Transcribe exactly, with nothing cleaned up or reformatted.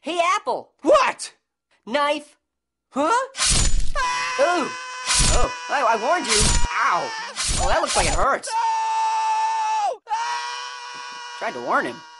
Hey, Apple! What? Knife! Huh? Ooh! Oh, I, I warned you! Ow! Oh, that looks like it hurts. No! Tried to warn him.